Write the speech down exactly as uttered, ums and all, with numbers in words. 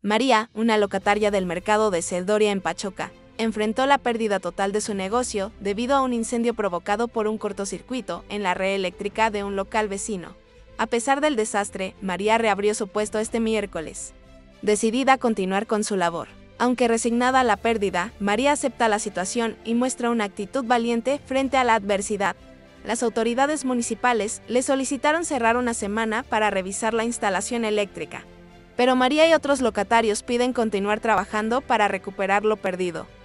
María, una locataria del mercado de Cedoria en Pachuca, enfrentó la pérdida total de su negocio debido a un incendio provocado por un cortocircuito en la red eléctrica de un local vecino. A pesar del desastre, María reabrió su puesto este miércoles, decidida a continuar con su labor. Aunque resignada a la pérdida, María acepta la situación y muestra una actitud valiente frente a la adversidad. Las autoridades municipales le solicitaron cerrar una semana para revisar la instalación eléctrica, pero María y otros locatarios piden continuar trabajando para recuperar lo perdido.